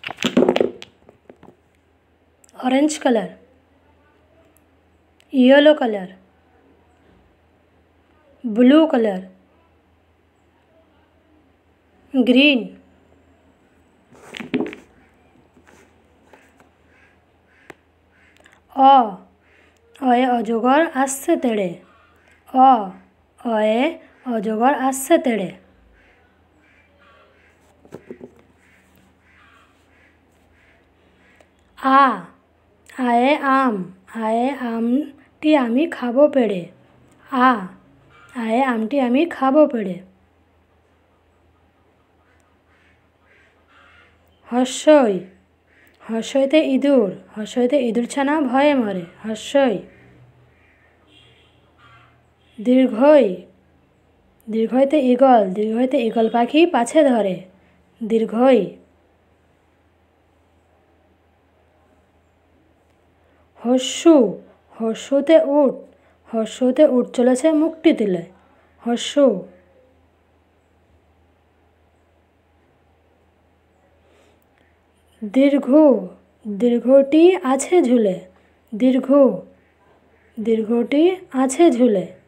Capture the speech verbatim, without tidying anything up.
Orange colour, yellow colour, blue colour, green, অ অয়ে অজগর আসছে তেড়ে, অ অয়ে অজগর আসছে তেড়ে। আ আয়ে আম, আয়ে আমটি আমি খাবো পেড়ে, আ আয়ে আমটি আমি খাবো পেড়ে। হর্ষই হর্ষইতে ইঁদুর, হর্ষইতে ইঁদুর ছানা ভয়ে মরে, হর্ষই। দীর্ঘই দীর্ঘইতে ঈগল, দীর্ঘইতে ঈগল পাখি পাছে ধরে, দীর্ঘই। হর্ষু হর্ষুতে উট, হর্ষুতে উট চলেছে মুখটি তুলে, হর্ষু। দীর্ঘ দীর্ঘটি আছে ঝুলে, দীর্ঘ দীর্ঘটি আছে ঝুলে।